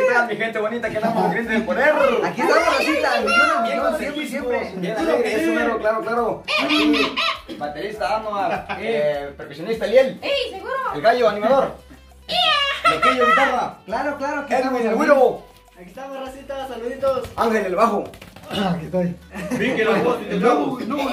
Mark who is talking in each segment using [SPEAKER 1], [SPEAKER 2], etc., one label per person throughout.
[SPEAKER 1] están, mi gente bonita? Que andamos al grito del poder.
[SPEAKER 2] Aquí estamos, Rosita.
[SPEAKER 1] Bien
[SPEAKER 2] Siempre.
[SPEAKER 1] Bien alegre, eso mero, claro. Aquí, baterista Anuar, percusionista Liel.
[SPEAKER 3] ¡Ey, seguro!
[SPEAKER 1] El gallo animador. Loquillo guitarra.
[SPEAKER 2] Claro, aquí
[SPEAKER 1] Edwin el güiro.
[SPEAKER 4] Aquí estamos, racita, saluditos.
[SPEAKER 1] Ángel el bajo.
[SPEAKER 5] Aquí estoy.
[SPEAKER 4] Vicky los voz y los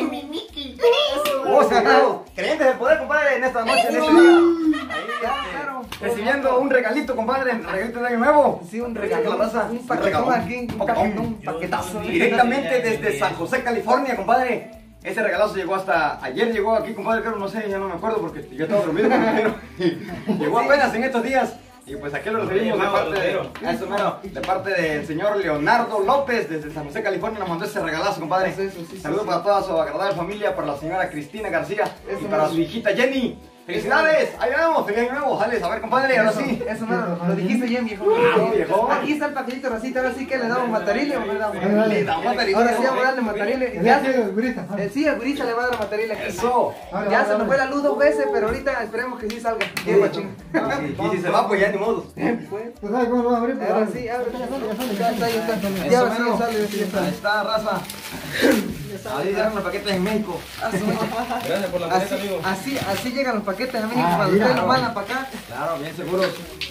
[SPEAKER 1] Oh, sagrado. Creyentes del poder, compadre, en esta noche, en este día. Ahí, recibiendo un regalito, compadre, un regalito de año nuevo.
[SPEAKER 2] Sí, un
[SPEAKER 1] Regalo,
[SPEAKER 2] regalo.
[SPEAKER 1] raza.
[SPEAKER 2] Un paquetón aquí. Un paquetazo.
[SPEAKER 1] Directamente desde San José, California, compadre. Este regalazo llegó hasta ayer, llegó aquí, compadre, creo, no sé, ya no me acuerdo porque yo estaba dormido, pero llegó apenas en estos días. Y pues aquí lo recibimos de parte del señor Leonardo López desde San José, California. Nos mandó ese regalazo, compadre. Saludos para toda su agradable familia, para la señora Cristina García y para su hijita Jenny. ¡Felicidades! Ahí vamos, feliz año nuevo. Sales, a ver, compadre, ahora sí.
[SPEAKER 2] Eso lo dijiste bien, viejo.
[SPEAKER 1] Viejo.
[SPEAKER 2] Aquí está el paquetito, Rosita. Ahora sí que le damos matarile o no le damos.
[SPEAKER 1] Le damos matarile.
[SPEAKER 2] Ahora sí vamos a darle matarile.
[SPEAKER 5] Ya sí, el gurita.
[SPEAKER 2] Sí, el gurita le va a dar matarile aquí.
[SPEAKER 1] Eso.
[SPEAKER 2] Ya se nos fue la luz 2 veces, pero ahorita esperemos que sí salga. Bien, machín.
[SPEAKER 1] Y si se va, pues ya ni modo.
[SPEAKER 5] ¿Tú sabes cómo lo vas a abrir?
[SPEAKER 2] Ahora sí, abre. Ya está.
[SPEAKER 1] Ya
[SPEAKER 2] Ahí
[SPEAKER 1] está, raza. Ahí llegan los paquetes en México.
[SPEAKER 4] Gracias por la caneta, amigo.
[SPEAKER 2] Así llegan los paquetes a México cuando
[SPEAKER 5] mira.
[SPEAKER 2] ustedes lo mandan para acá.
[SPEAKER 1] Claro, bien seguros.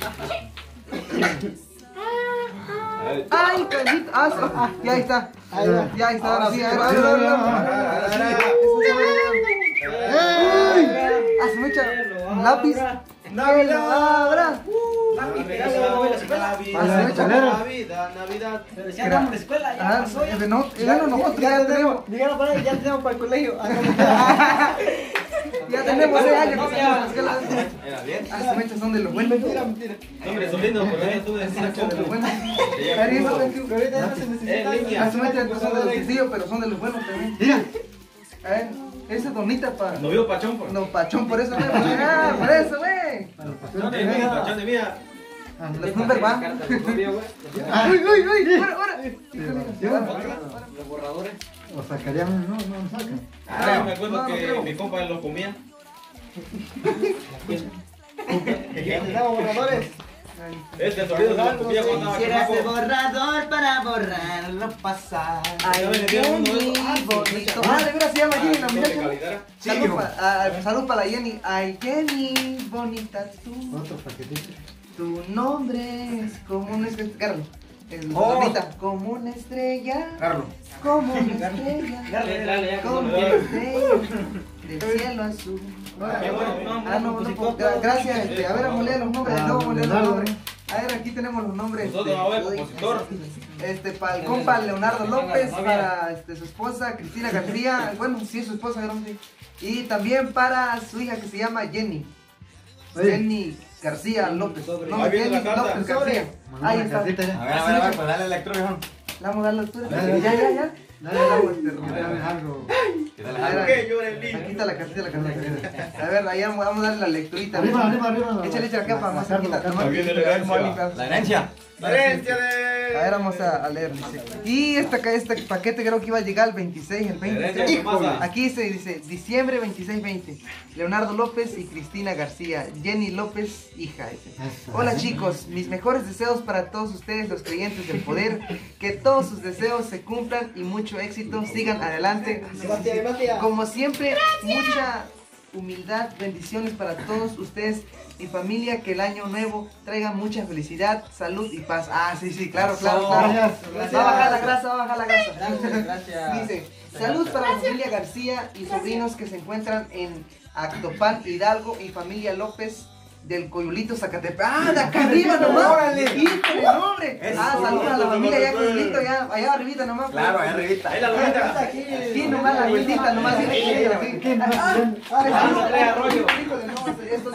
[SPEAKER 2] Ay, caldito. Ya ahí está. Ya ahí está. Ahora sí, Hace mucha lápiz. Navidad.
[SPEAKER 4] Navidad.
[SPEAKER 3] Pero ya vamos a la escuela, ya pasó, ya.
[SPEAKER 2] Nosotros ya tenemos.
[SPEAKER 4] Díganos para ahí, ya tenemos para el colegio.
[SPEAKER 2] Ya tenemos 6 años.
[SPEAKER 1] Era bien.
[SPEAKER 2] Hace muchas son de los buenos.
[SPEAKER 4] Hombre, son lindos, pero ya tú decías
[SPEAKER 2] Son de los buenos.
[SPEAKER 4] ahorita ya no se necesita.
[SPEAKER 2] Hace muchas son de los sencillos, pero son de los buenos también.
[SPEAKER 5] Mira.
[SPEAKER 2] Esa donita para.
[SPEAKER 4] No vio Pachón, por.
[SPEAKER 2] No, pachón, por eso, güey. Por eso, güey.
[SPEAKER 4] Pachón de mía.
[SPEAKER 2] Los números van. Uy, ahora.
[SPEAKER 4] Los borradores.
[SPEAKER 5] O sacarían, no sacan.
[SPEAKER 4] Ah, me acuerdo que mi compa los comía.
[SPEAKER 5] borradores.
[SPEAKER 4] Este sonido se lo copia cuando estaba
[SPEAKER 3] Quisiera ese
[SPEAKER 4] chamaco.
[SPEAKER 3] borrador para borrarlo pasado.
[SPEAKER 2] Ay, Jenny, bonito. De veras se llama Jenny, la muchacha. Salud para la Jenny. Ay, Jenny, bonita tú.
[SPEAKER 5] Otro paquetito.
[SPEAKER 2] Tu nombre es como una estrella. Carlos.
[SPEAKER 1] Oh.
[SPEAKER 2] Bonita. Como una estrella.
[SPEAKER 1] Carlos.
[SPEAKER 2] Como una estrella.
[SPEAKER 4] Dale, ya,
[SPEAKER 2] Como una estrella. Del cielo azul.
[SPEAKER 4] Qué bueno,
[SPEAKER 2] No, gracias. A ver, vamos a leer los nombres. No, vamos a leer los nombres. A ver, aquí tenemos los nombres.
[SPEAKER 4] Nosotros, a ver, compositor.
[SPEAKER 2] Para el compa Leonardo López, para su esposa Cristina García, bueno, sí es su esposa, y también para su hija que se llama Jenny. Jenny García López. No,
[SPEAKER 4] Ahí viene
[SPEAKER 2] Jenny
[SPEAKER 4] la carta.
[SPEAKER 2] López García. Ahí está.
[SPEAKER 1] A ver, pues dale lectura, viejo.
[SPEAKER 2] Le vamos a dar la altura.
[SPEAKER 5] Dale.
[SPEAKER 2] Ya.
[SPEAKER 5] Dale algo.
[SPEAKER 4] ¿Qué llora el niño?
[SPEAKER 2] Aquí está la cartita, A ver, ahí vamos a darle la lecturita.
[SPEAKER 5] Arriba.
[SPEAKER 2] Échale acá para más cerquita.
[SPEAKER 4] Ahí viene la herencia.
[SPEAKER 1] La herencia.
[SPEAKER 4] La herencia
[SPEAKER 2] A ver,
[SPEAKER 4] de.
[SPEAKER 2] vamos a leer. Dice. Y este paquete creo que iba a llegar el 26, el 20.
[SPEAKER 4] Herencia de masa.
[SPEAKER 2] Aquí se dice diciembre 26-20. Leonardo López y Cristina García. Jenny López, hija. Dice. Hola chicos, mis mejores deseos para todos ustedes, los creyentes del poder. Que todos sus deseos se cumplan y mucho éxito. Sigan adelante. Como siempre, mucha humildad, bendiciones para todos ustedes y familia, que el año nuevo traiga mucha felicidad, salud y paz. Sí, claro.
[SPEAKER 5] Gracias.
[SPEAKER 2] Va a bajar la grasa.
[SPEAKER 3] Gracias.
[SPEAKER 2] Dice, salud para la familia García y sobrinos que se encuentran en Actopan, Hidalgo, y familia López del Coyulito, Zacatepec. De acá arriba nomás.
[SPEAKER 1] ¡Órale!
[SPEAKER 2] ¡Híjole, hombre! Salud a la familia allá Coyulito, allá arribita nomás.
[SPEAKER 1] Claro, ahí arribita.
[SPEAKER 4] Ahí la lunita.
[SPEAKER 2] Aquí nomás la vueltita, nomás. Esto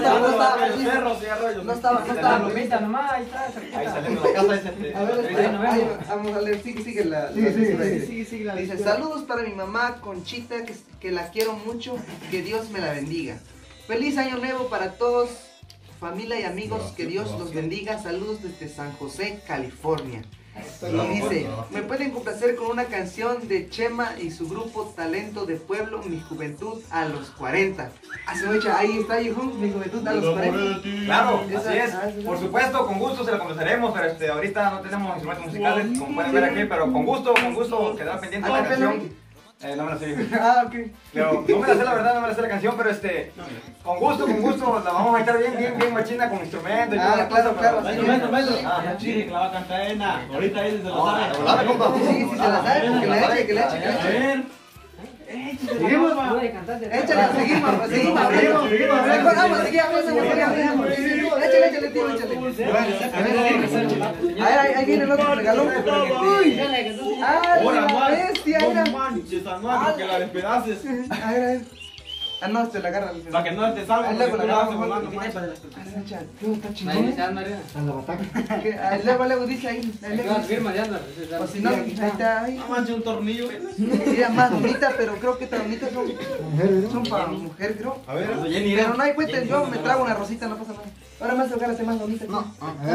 [SPEAKER 2] no estaba.
[SPEAKER 3] La lomita nomás, ahí está,
[SPEAKER 1] Ahí
[SPEAKER 3] cerquita.
[SPEAKER 1] saliendo de la casa ese.
[SPEAKER 2] A ver, vamos a leer, sigue la.
[SPEAKER 5] Sigue.
[SPEAKER 2] Dice, saludos para mi mamá Conchita, que la quiero mucho, que Dios me la bendiga. Feliz año nuevo para todos, familia y amigos, que Dios los bendiga. Saludos desde San José, California. Y dice, ¿me pueden complacer con una canción de Chema y su grupo Talento de Pueblo, Mi Juventud a los 40? Hace mucho, ahí está, hijo, Mi Juventud a los 40.
[SPEAKER 1] Claro,
[SPEAKER 2] Esa-
[SPEAKER 1] así es.
[SPEAKER 2] esa-
[SPEAKER 1] Por supuesto, con gusto se la complaceremos, pero ahorita no tenemos instrumentos musicales, como pueden ver aquí, pero con gusto quedará pendiente la canción. No me la sé.
[SPEAKER 2] Ah, ok.
[SPEAKER 1] Pero no me la sé la verdad, no me la sé la canción, pero con gusto, la vamos a echar bien machina con instrumento y toda la
[SPEAKER 2] claro,
[SPEAKER 1] cosa,
[SPEAKER 2] claro,
[SPEAKER 1] pero-
[SPEAKER 2] sí.
[SPEAKER 4] Ya chile que la va a cantar Ena. Ahorita ahí se lo
[SPEAKER 1] No,
[SPEAKER 4] sabe.
[SPEAKER 1] de volada, compa.
[SPEAKER 2] Sí, sí, se la sabe, que le eche, que le eche, que le
[SPEAKER 4] A
[SPEAKER 2] eche.
[SPEAKER 4] ver.
[SPEAKER 5] Seguimos.
[SPEAKER 2] Échale, seguimos abriendo. Vamos, seguimos. Échale, tío, échale. A ver, ahí viene el otro regalón. Uy. Ah,
[SPEAKER 4] Ahora,
[SPEAKER 2] la
[SPEAKER 4] Anual.
[SPEAKER 2] bestia,
[SPEAKER 4] No
[SPEAKER 2] mira.
[SPEAKER 4] manches, Anual, que la despedaces.
[SPEAKER 2] A ver. Ah, no, se la agarra.
[SPEAKER 4] Para que no te salga.
[SPEAKER 2] Ahí
[SPEAKER 4] porque
[SPEAKER 2] luego
[SPEAKER 4] tú
[SPEAKER 2] la
[SPEAKER 4] la vas
[SPEAKER 2] agarramos.
[SPEAKER 4] volando, manches.
[SPEAKER 2] Está chingón.
[SPEAKER 5] A la bataca.
[SPEAKER 2] Que, ah, luego dice ahí. O si no, ahí está. Ahí.
[SPEAKER 4] No manches, un tornillo.
[SPEAKER 2] Mira, más bonita, pero creo que estas bonitas
[SPEAKER 5] Mujeres,
[SPEAKER 2] son para mujer, creo.
[SPEAKER 4] A ver.
[SPEAKER 2] Pero no hay cuenta, yo me trago una rosita, no pasa nada. Ahora me hace tocar hacer más bonita. No,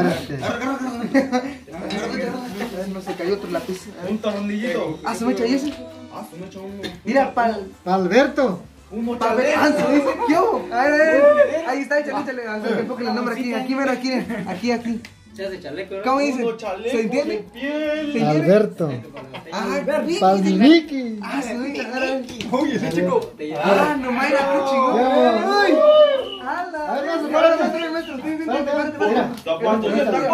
[SPEAKER 2] no se cayó otro lápiz. A ver.
[SPEAKER 4] Un tornillito.
[SPEAKER 2] Ah, se me echa y ese.
[SPEAKER 4] Ah, se me echa uno.
[SPEAKER 2] Mira,
[SPEAKER 5] Alberto.
[SPEAKER 4] Un
[SPEAKER 2] pa ver. Ah, se dice, ¿qué hubo? A ver. Ahí está, échale. Enfoque el nombre aquí. Aquí, mira, aquí. ¿Cómo dice? ¿Se entiende? ¿Se entiende?
[SPEAKER 5] Alberto.
[SPEAKER 2] Ah, Vicky.
[SPEAKER 5] Palminiqui.
[SPEAKER 2] Ah, se me echa. A ver.
[SPEAKER 1] Uy, ese chico.
[SPEAKER 2] Ah, no, Mayra, qué chingón.
[SPEAKER 5] Ya.
[SPEAKER 2] Uy.
[SPEAKER 5] A
[SPEAKER 2] ¡Hala!
[SPEAKER 5] ver, maestro,
[SPEAKER 2] Ahora,
[SPEAKER 5] párate.
[SPEAKER 2] maestro,
[SPEAKER 5] Mira.
[SPEAKER 4] ¿Está cuánto ya está?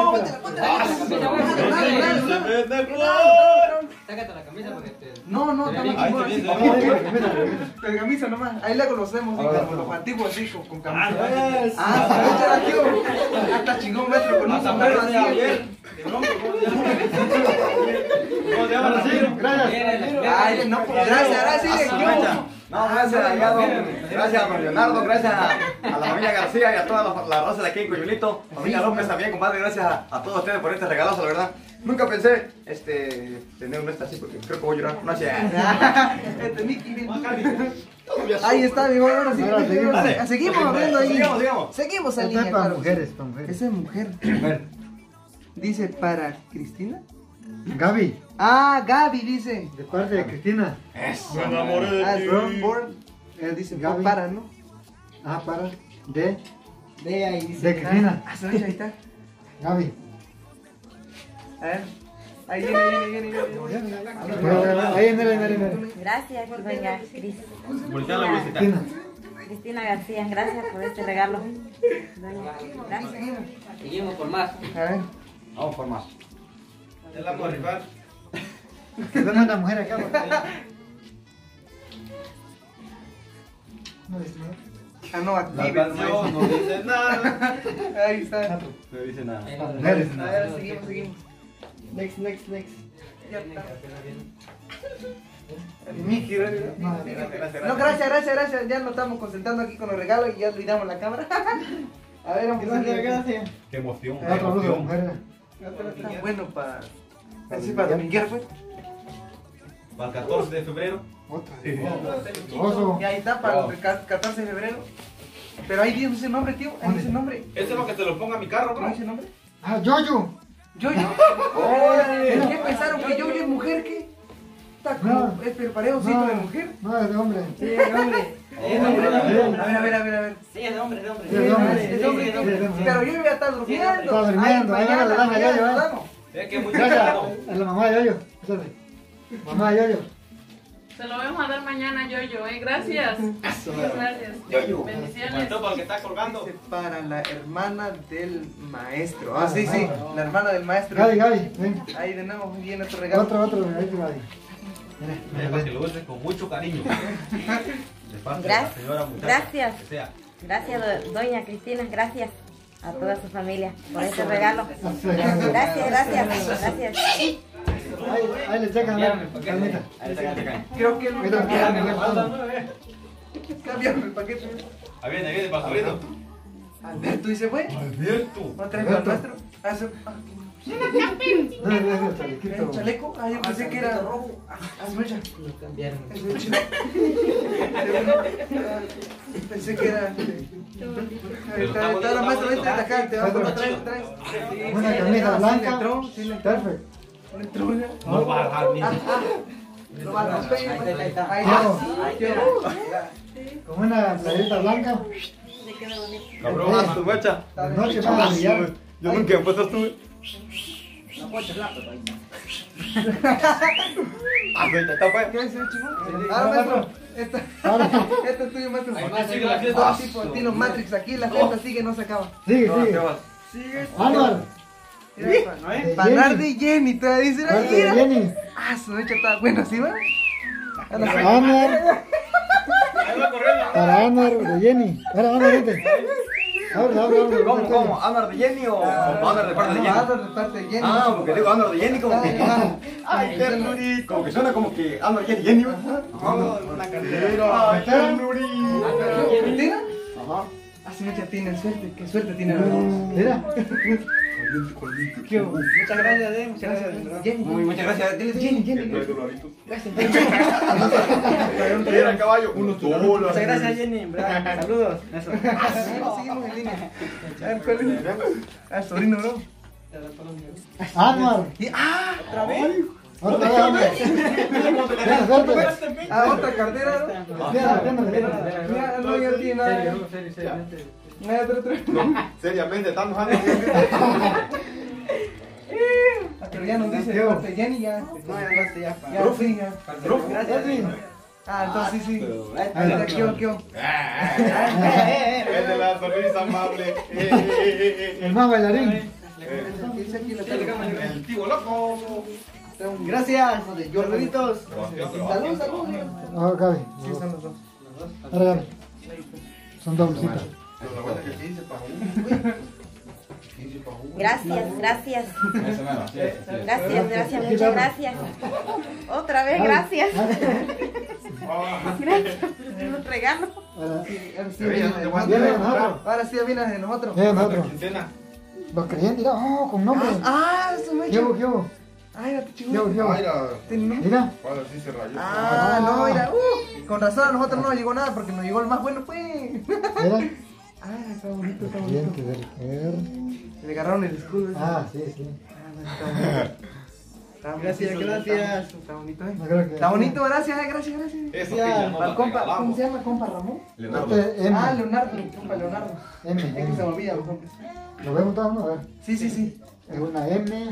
[SPEAKER 3] Sácate la camisa porque te...
[SPEAKER 2] No,
[SPEAKER 3] Te ve
[SPEAKER 2] estamos
[SPEAKER 3] bien.
[SPEAKER 2] chingón
[SPEAKER 4] Ahí
[SPEAKER 2] así.
[SPEAKER 4] te ves,
[SPEAKER 2] Pergamisa nomás. Ahí la conocemos, sí, como los antiguos así, con camisa.
[SPEAKER 4] Ah,
[SPEAKER 2] Ah, se echa la tío. Hasta chingón, maestro, con un
[SPEAKER 4] Hasta
[SPEAKER 2] sombrero
[SPEAKER 4] parece
[SPEAKER 2] así.
[SPEAKER 4] Javier. De broma, ¿cómo se llama?
[SPEAKER 5] Gracias.
[SPEAKER 2] Ay, no, pues gracias.
[SPEAKER 1] No, gracias gracias a don Leonardo, gracias a la familia García y a toda la raza de aquí en Coyulito, familia López también, compadre, gracias a todos ustedes por este regalazo, la verdad. Nunca pensé tener un así porque creo que voy a llorar. No sé.
[SPEAKER 2] Este Mickey. Ahí está, mi ahora sí.
[SPEAKER 5] Ahora seguimos.
[SPEAKER 2] Seguimos hablando ahí.
[SPEAKER 1] Sigamos.
[SPEAKER 2] Seguimos en
[SPEAKER 5] Esta es
[SPEAKER 2] línea,
[SPEAKER 5] para
[SPEAKER 2] claro.
[SPEAKER 5] mujeres, para mujeres.
[SPEAKER 2] Esa es mujer. Dice para Cristina.
[SPEAKER 5] Gaby,
[SPEAKER 2] Ah, Gaby dice.
[SPEAKER 5] de parte de Cristina.
[SPEAKER 4] Me enamoré
[SPEAKER 2] Ah,
[SPEAKER 4] de ti.
[SPEAKER 2] Born. Dice
[SPEAKER 5] Gaby.
[SPEAKER 2] para, ¿no?
[SPEAKER 5] Ah, para. De
[SPEAKER 2] ahí dice.
[SPEAKER 5] Cristina.
[SPEAKER 2] Ah, se ve, ahí está.
[SPEAKER 5] Gaby.
[SPEAKER 2] A ver. Ahí viene.
[SPEAKER 5] Ahí, mira.
[SPEAKER 6] Gracias, doña
[SPEAKER 4] Voltea la visita.
[SPEAKER 5] Cristina.
[SPEAKER 6] Cristina García. Gracias por este regalo. Doña, gracias.
[SPEAKER 3] Seguimos por más.
[SPEAKER 2] A ver.
[SPEAKER 1] Vamos por más.
[SPEAKER 4] Ya la vamos a rifar.
[SPEAKER 5] Que ven a una mujer acá. No dice nada.
[SPEAKER 2] Ah, no, aquí.
[SPEAKER 4] La canción no dice nada.
[SPEAKER 2] Ahí está.
[SPEAKER 1] No dice nada.
[SPEAKER 5] Mujeres.
[SPEAKER 2] A ver, seguimos. Next. Ya está. Mickey, ¿verdad? No, gracias. Ya nos estamos concentrando aquí con los regalos y ya olvidamos la cámara. A ver, vamos a seguir.
[SPEAKER 4] Qué emoción.
[SPEAKER 5] Otro grupo de mujeres.
[SPEAKER 2] Está bueno para. Así para dominguear, pues.
[SPEAKER 4] Para el 14 de febrero.
[SPEAKER 5] Otra. Oso.
[SPEAKER 2] Y ahí está para el 14 de febrero. Pero ahí dice ese nombre, tío. Ahí dice nombre.
[SPEAKER 4] Ese es lo que te lo ponga a mi carro,
[SPEAKER 2] ¿Cómo
[SPEAKER 4] bro.
[SPEAKER 2] dice nombre?
[SPEAKER 5] Ah, Yoyo.
[SPEAKER 2] Yo. ¿Qué pensaron que yo es mujer? ¿Qué? Está como.
[SPEAKER 5] No.
[SPEAKER 2] Es prepareoncito de mujer.
[SPEAKER 5] No, es de hombre.
[SPEAKER 2] A ver.
[SPEAKER 3] Sí, es de hombre, de hombre.
[SPEAKER 5] Sí, es de hombre.
[SPEAKER 2] Es hombre, Pero yo voy a estar durmiendo.
[SPEAKER 5] Está durmiendo. Ahí
[SPEAKER 2] mañana,
[SPEAKER 5] le dan a Yoyo,
[SPEAKER 2] nos
[SPEAKER 5] ¿eh?
[SPEAKER 2] damos.
[SPEAKER 4] Es que es muy
[SPEAKER 5] Gracias.
[SPEAKER 4] caro.
[SPEAKER 5] A la mamá de Yoyo. Espérate. Mamá de Yoyo.
[SPEAKER 7] Se lo vamos a dar mañana, Yoyo, Gracias. Muchas gracias.
[SPEAKER 1] Yoyo.
[SPEAKER 7] Bendiciones.
[SPEAKER 4] Esto para el que está colgando.
[SPEAKER 2] Dice para la hermana del maestro. Ah, sí, la hermana del maestro.
[SPEAKER 5] Gaby, ven.
[SPEAKER 2] Ahí de nuevo viene otro regalo.
[SPEAKER 5] Otro. Ahí te Gaby.
[SPEAKER 4] Es para que lo uses con mucho cariño. De parte de la señora muchacha.
[SPEAKER 6] Gracias.
[SPEAKER 4] Que sea.
[SPEAKER 6] Gracias, doña Cristina. Gracias a toda su familia por este regalo.
[SPEAKER 5] Gracias.
[SPEAKER 6] Gracias.
[SPEAKER 5] Ahí le checan la calmita.
[SPEAKER 1] Ahí está,
[SPEAKER 2] Creo que lo
[SPEAKER 5] Mira,
[SPEAKER 2] cambiaron el paquete.
[SPEAKER 4] Ahí viene, pastorito.
[SPEAKER 2] Alberto dice, fue.
[SPEAKER 4] Alberto.
[SPEAKER 2] Otra vez para el maestro.
[SPEAKER 5] No, chalequito.
[SPEAKER 2] ¿El chaleco? Ah, yo pensé que era rojo. Se me echa.
[SPEAKER 3] Lo cambiaron.
[SPEAKER 2] Pensé que era. Está la maestra, vente acá, te va a traes.
[SPEAKER 5] Una camisa blanca.
[SPEAKER 2] Sí, le entró.
[SPEAKER 5] Perfecto.
[SPEAKER 4] No lo va a dejar ni.
[SPEAKER 2] Lo va a romper.
[SPEAKER 3] Ahí está.
[SPEAKER 2] Ahí
[SPEAKER 5] Vamos.
[SPEAKER 2] está.
[SPEAKER 5] Con una playerita blanca.
[SPEAKER 1] Cabrón, a tu mecha.
[SPEAKER 5] De noche van a brillar.
[SPEAKER 1] Yo nunca en fotos estuve. Ah, pues, está pues.
[SPEAKER 2] ¿Qué es eso, chico? Ahora, maestro. Esta es tuyo, maestro.
[SPEAKER 3] Hay más, hay más.
[SPEAKER 2] Dos tipos, estilo Matrix. Aquí la fiesta sigue, no se acaba.
[SPEAKER 5] Sigue,
[SPEAKER 1] No, ¿qué
[SPEAKER 5] sigue.
[SPEAKER 1] vas?
[SPEAKER 5] Anuar.
[SPEAKER 2] Panar de Jenny, te dice la
[SPEAKER 5] Parte de Jenny.
[SPEAKER 2] Ah, su hecha está buena, ¿sí va?
[SPEAKER 5] Anuar. Para Anuar de Jenny. Ahora, Anuar, vente. Abre.
[SPEAKER 1] ¿Cómo? ¿Anar de Jenny o Anar de parte de Jenny?
[SPEAKER 2] Anar de parte de Jenny.
[SPEAKER 1] Ah, porque digo Anar de Jenny como que...
[SPEAKER 2] Ay, qué ternurito.
[SPEAKER 1] Como que suena como que Anar Jenny, Jenny.
[SPEAKER 2] Una
[SPEAKER 1] cartera. Ay, ternurito.
[SPEAKER 2] ¿Cristina?
[SPEAKER 1] Ajá.
[SPEAKER 2] Ah, su mecha tiene suerte. Qué suerte tiene la
[SPEAKER 5] Mira.
[SPEAKER 2] ¿Qué hubo? Muchas gracias, muchas gracias. Jenny.
[SPEAKER 1] Muy muchas gracias. Diles Jenny, Jenny.
[SPEAKER 2] Gracias,
[SPEAKER 1] Era el caballo.
[SPEAKER 3] Muchas gracias, Jenny. Bravo. Saludos. Eso.
[SPEAKER 2] Seguimos en línea. A ver, ¿cuál es? Ah, sobrino, bro.
[SPEAKER 5] Anuar.
[SPEAKER 2] ¿Otra vez?
[SPEAKER 5] Otra vez, Anuar. Mira, suerte.
[SPEAKER 2] Ah, otra cartera, bro. Ya, no, ya tiene nada. Nada, otro.
[SPEAKER 1] Seriamente, estamos años.
[SPEAKER 2] Pero ya nos dice de parte de Jenny, ya. No, ya basta, ya. Ya, sí, ya.
[SPEAKER 5] Gracias.
[SPEAKER 2] Ah, entonces sí. Ya, ¿qué?
[SPEAKER 1] El de la sonrisa amable.
[SPEAKER 5] El más bailarín.
[SPEAKER 1] El tío loco.
[SPEAKER 2] Gracias, Jordanitos. Salud.
[SPEAKER 5] No, Gaby.
[SPEAKER 2] Sí, son los dos.
[SPEAKER 5] Ahora, Gaby. Son doblecitas.
[SPEAKER 6] Gracias. Muchas gracias. Otra vez, gracias. Gracias por los regalos.
[SPEAKER 5] Ahora,
[SPEAKER 2] Ahora sí viene de nosotros.
[SPEAKER 5] viene de nosotros.
[SPEAKER 2] Ahora sí viene de nosotros.
[SPEAKER 5] Viene de nosotros. Los creyentes, mira, con nombre.
[SPEAKER 2] Ah, su mecha.
[SPEAKER 5] ¿Qué hubo?
[SPEAKER 2] Ay, date
[SPEAKER 5] ¿Qué
[SPEAKER 2] chico.
[SPEAKER 5] hubo?
[SPEAKER 2] ¿Tiene nombre?
[SPEAKER 5] Mira.
[SPEAKER 2] Ah, no, mira. Con razón a nosotros no nos llegó nada porque nos llegó el más bueno, pues.
[SPEAKER 5] Mira.
[SPEAKER 2] Ah, está bonito, está
[SPEAKER 5] Creyente
[SPEAKER 2] bonito.
[SPEAKER 5] del Ger.
[SPEAKER 2] Le agarraron el escudo.
[SPEAKER 5] Ah, sí.
[SPEAKER 2] Está gracias. Está bonito,
[SPEAKER 5] No creo que.
[SPEAKER 2] Está bonito, gracias.
[SPEAKER 1] Eso
[SPEAKER 2] Al compa, ¿cómo se llama? ¿Compa Ramón?
[SPEAKER 5] Este M.
[SPEAKER 2] Ah, Leonardo, compa Leonardo.
[SPEAKER 5] M.
[SPEAKER 2] Es que se me olvida los nombres.
[SPEAKER 5] Lo vemos todos, ¿no? A ver.
[SPEAKER 2] Sí.
[SPEAKER 5] Es una M.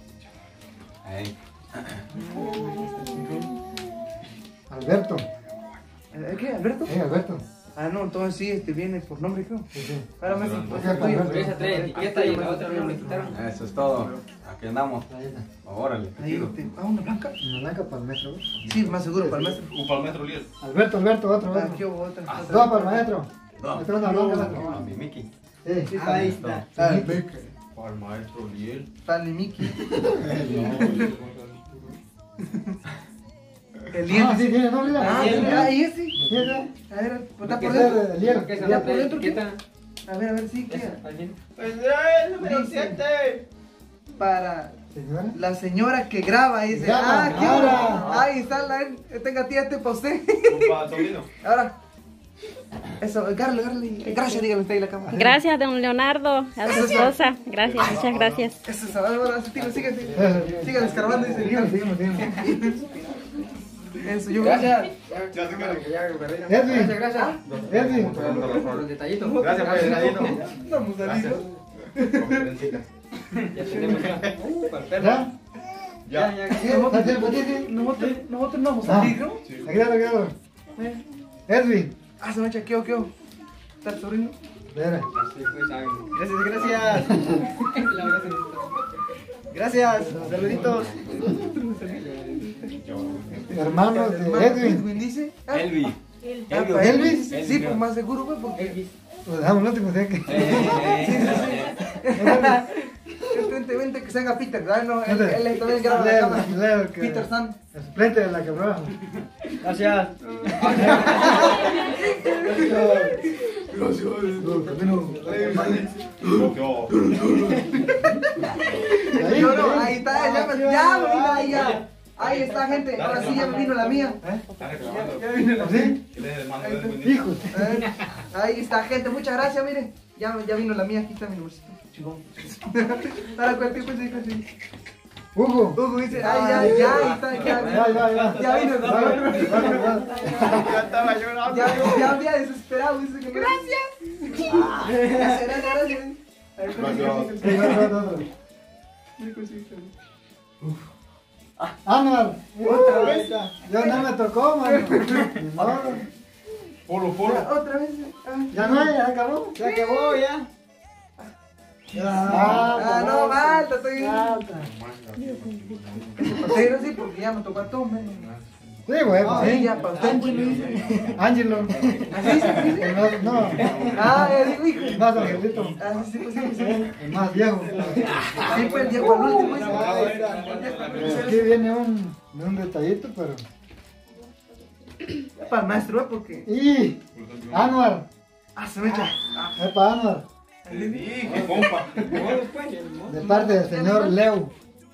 [SPEAKER 5] Alberto.
[SPEAKER 2] ¿Qué, Alberto?
[SPEAKER 5] Alberto.
[SPEAKER 2] Ah, no, entonces sí, viene por nombre, creo.
[SPEAKER 5] Sí.
[SPEAKER 2] Ahora me
[SPEAKER 5] Alberto.
[SPEAKER 3] Esa tres etiquetas y la otra no le quitaron.
[SPEAKER 1] Eso es todo. Aquí andamos.
[SPEAKER 5] Ahí está.
[SPEAKER 1] Órale.
[SPEAKER 2] Ahí, una blanca.
[SPEAKER 5] Una blanca para el maestro.
[SPEAKER 2] Sí, más seguro, para el maestro.
[SPEAKER 4] Un palmetro líder.
[SPEAKER 5] Alberto, otro.
[SPEAKER 2] Ah, ¿qué hubo? Otra.
[SPEAKER 5] Dos para el maestro.
[SPEAKER 1] No.
[SPEAKER 5] Esta es una blanca, maestro.
[SPEAKER 1] No, mi Mickey.
[SPEAKER 5] Sí.
[SPEAKER 2] Ahí está.
[SPEAKER 4] Para el maestro líder.
[SPEAKER 2] Stanley Mickey. El
[SPEAKER 5] Ah,
[SPEAKER 2] lienzo.
[SPEAKER 5] sí, tiene nombre.
[SPEAKER 2] Ah,
[SPEAKER 5] Mira.
[SPEAKER 2] y ese.
[SPEAKER 5] Sí, ese.
[SPEAKER 2] A ver, está
[SPEAKER 5] Que
[SPEAKER 2] por
[SPEAKER 5] sea
[SPEAKER 2] dentro.
[SPEAKER 5] de hierro.
[SPEAKER 3] ¿Qué es
[SPEAKER 2] Ya por dentro, ¿qué?
[SPEAKER 3] etiqueta?
[SPEAKER 2] A ver, sí, ¿qué?
[SPEAKER 3] Pues
[SPEAKER 2] el número 7. Para
[SPEAKER 5] Señora.
[SPEAKER 2] la señora que graba, dice.
[SPEAKER 5] Graba,
[SPEAKER 2] Ah, ¿qué
[SPEAKER 5] ahora.
[SPEAKER 2] hubo? Ahí está tenga tía, para usted.
[SPEAKER 4] Para sobrino.
[SPEAKER 2] Ahora. Eso, agárrale. Gracias, dígale usted ahí la cámara.
[SPEAKER 6] Gracias, don Leonardo, a su esposa. Gracias, muchas gracias.
[SPEAKER 2] Eso es ahora, sigue descargando, dice.
[SPEAKER 5] Seguimos.
[SPEAKER 2] Eso, yo.
[SPEAKER 3] Gracias.
[SPEAKER 5] Edwin.
[SPEAKER 3] Gracias.
[SPEAKER 5] Edwin.
[SPEAKER 3] Los detallitos.
[SPEAKER 1] Gracias por el dedito.
[SPEAKER 2] Vamos a ver.
[SPEAKER 3] Ya tenemos para el perro.
[SPEAKER 5] ¿Ya?
[SPEAKER 2] Nosotros no vamos a salir, ¿no?
[SPEAKER 5] Aquí. Edwin.
[SPEAKER 2] Ah, se me echa, ¿qué? ¿Está el sobrino?
[SPEAKER 5] Espera.
[SPEAKER 2] Gracias. Gracias, saluditos.
[SPEAKER 5] Hermano de Edwin.
[SPEAKER 2] Dice.
[SPEAKER 1] Elvi.
[SPEAKER 5] Elvis.
[SPEAKER 2] Sí, pues más seguro, pues, porque.
[SPEAKER 5] Lo dejamos el último, ¿sí?
[SPEAKER 2] Vente, que se haga Peter, ¿verdad? No, él también graba la cámara.
[SPEAKER 5] Leo, que-
[SPEAKER 2] Peter San.
[SPEAKER 5] El suplente de la que prueba.
[SPEAKER 3] Gracias.
[SPEAKER 2] Ahí está, ya. Ahí está, gente. Ahora sí ya me vino la mía. Ya vino la mía.
[SPEAKER 5] ¿Sí? Hijos.
[SPEAKER 2] Ahí está, gente. Muchas gracias, miren. Ya vino la mía. Aquí está mi numercito. Chingón. Ahora, cualquier cosa,
[SPEAKER 5] Hugo.
[SPEAKER 2] Hugo dice, ay, ya, ahí está, ya vino.
[SPEAKER 1] Ya estaba llorando.
[SPEAKER 2] Ya había desesperado, dice que gracias. Gracias.
[SPEAKER 5] Anuar. Otra vez. Ya no me tocó, mano. Ni modo.
[SPEAKER 1] Polo.
[SPEAKER 2] Otra vez.
[SPEAKER 5] Ya no hay, ya acabó.
[SPEAKER 3] Se acabó ya.
[SPEAKER 2] No, falta, estoy.
[SPEAKER 5] Falta.
[SPEAKER 2] Pero sí, porque ya me tocó a todos.
[SPEAKER 5] Sí, güey, pues sí.
[SPEAKER 2] Ya, para usted.
[SPEAKER 5] Ángelo.
[SPEAKER 2] ¿Así se dice?
[SPEAKER 5] No,
[SPEAKER 2] Ya digo, hijo.
[SPEAKER 5] más Angelito.
[SPEAKER 2] Sí, pues.
[SPEAKER 5] El más viejo.
[SPEAKER 2] Sí, pues el día para el último.
[SPEAKER 5] Aquí viene un detallito, pero.
[SPEAKER 2] Para el maestro, porque.
[SPEAKER 5] Y Anuar.
[SPEAKER 2] Se me echa.
[SPEAKER 5] Es para Anuar.
[SPEAKER 1] Le dije, compa.
[SPEAKER 5] De parte del señor Leo.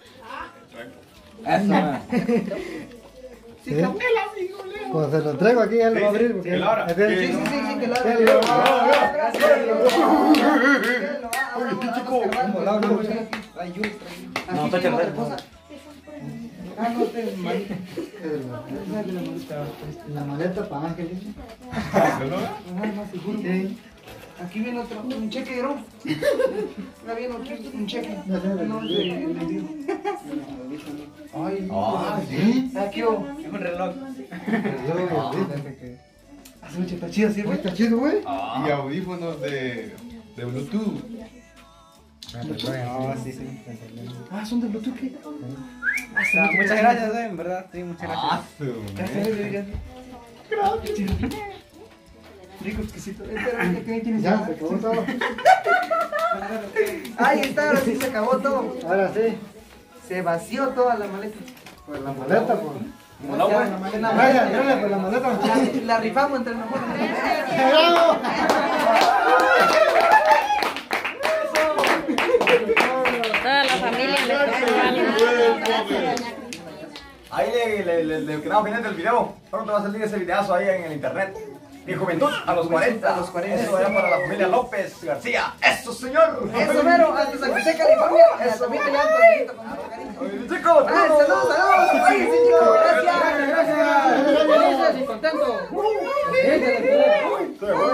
[SPEAKER 3] Eso, man.
[SPEAKER 5] ¿Sí? Pues se lo traigo aquí, él lo va a abrir. Porque
[SPEAKER 1] que lo abra.
[SPEAKER 5] es bien.
[SPEAKER 2] Sí, que lo
[SPEAKER 5] Que
[SPEAKER 2] haga.
[SPEAKER 5] lo
[SPEAKER 1] No, está chévere.
[SPEAKER 5] La maleta para Ángeles. Sí.
[SPEAKER 2] Aquí viene otro, un cheque, ¿no? Acá viene aquí un cheque.
[SPEAKER 5] No sé,
[SPEAKER 2] No, Ay,
[SPEAKER 5] ¿Sí?
[SPEAKER 2] aquí oh.
[SPEAKER 3] Es un reloj.
[SPEAKER 2] Hace mucho, está chido, ¿sí, güey?
[SPEAKER 5] Está chido, güey.
[SPEAKER 8] Y audífonos de Bluetooth.
[SPEAKER 2] Son de Bluetooth, ¿qué?
[SPEAKER 3] Muchas gracias, en verdad. Sí, muchas gracias.
[SPEAKER 2] Gracias. Rico, exquisito. Espera, ¿qué tienes?
[SPEAKER 5] Ya, se acabó todo.
[SPEAKER 2] Ahí está, ahora sí se acabó todo.
[SPEAKER 5] Ahora sí.
[SPEAKER 2] Se vació toda la maleta.
[SPEAKER 5] Pues la maleta, pues.
[SPEAKER 1] No, güey.
[SPEAKER 5] Dale, pues la maleta.
[SPEAKER 2] La rifamos entre nosotros.
[SPEAKER 5] ¡Bravo!
[SPEAKER 6] Toda la familia me
[SPEAKER 1] Ahí le quedamos pendiente el video. Pronto va a salir ese videazo ahí en el internet. Mi juventud a los 40.
[SPEAKER 2] A los 40.
[SPEAKER 1] Eso allá para la familia López García. ¡Eso, señor!
[SPEAKER 2] Eso, mero, hasta San José, California. Eso, mi cariño, con mucho cariño.
[SPEAKER 1] Chicos,
[SPEAKER 2] Saludos. Cuídense, chicos. Gracias.
[SPEAKER 3] Felices y contentos.
[SPEAKER 1] Sí, güey.